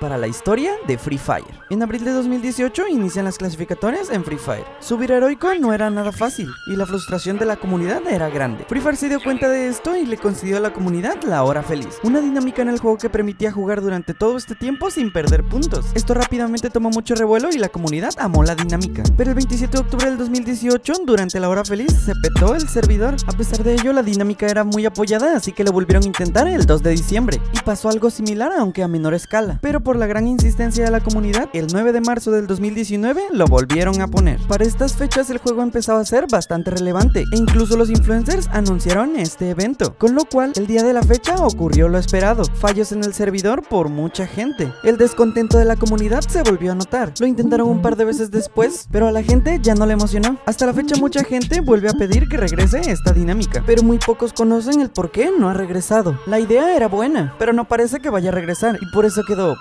para la historia de Free Fire. En abril de 2018 inician las clasificatorias en Free Fire. Subir heroico no era nada fácil y la frustración de la comunidad era grande. Free Fire se dio cuenta de esto y le concedió a la comunidad la hora feliz, una dinámica en el juego que permitía jugar durante todo este tiempo sin perder puntos. Esto rápidamente tomó mucho revuelo y la comunidad amó la dinámica. Pero el 27 de octubre del 2018, durante la hora feliz, se petó el servidor. A pesar de ello, la dinámica era muy apoyada, así que lo volvieron a intentar el 2 de diciembre. Y pasó algo similar, aunque a menor escala. Pero por la gran insistencia de la comunidad, el 9 de marzo del 2019 lo volvieron a poner. Para estas fechas el juego empezaba a ser bastante relevante, e incluso los influencers anunciaron este evento, con lo cual el día de la fecha ocurrió lo esperado: fallos en el servidor por mucha gente. El descontento de la comunidad se volvió a notar. Lo intentaron un par de veces después, pero a la gente ya no le emocionó. Hasta la fecha mucha gente vuelve a pedir que regrese esta dinámica, pero muy pocos conocen el por qué no ha regresado. La idea era buena, pero no parece que vaya a regresar, y por eso quedó